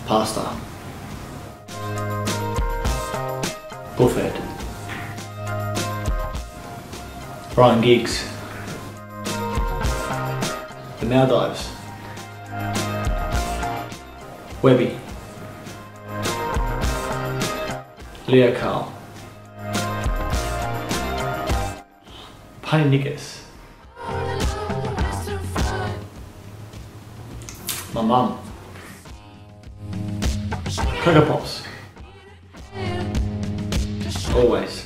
Pasta. Buffet. Brian Giggs. The Maldives. Webby. Leo Carl. Penny Nickers. My mum. Cocoa Pops. Always.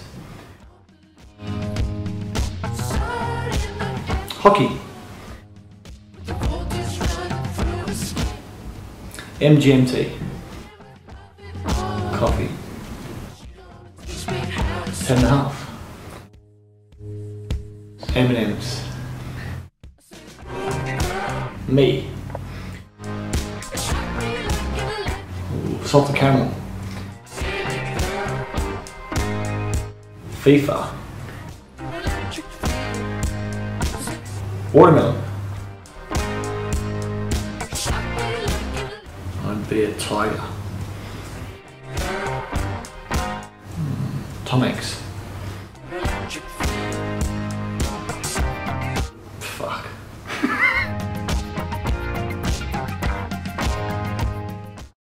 Hockey. MGMT. Coffee. 10.5. M&M's. Me. Salted caramel. FIFA. Watermelon. I'd be a tiger. Tom Hanks.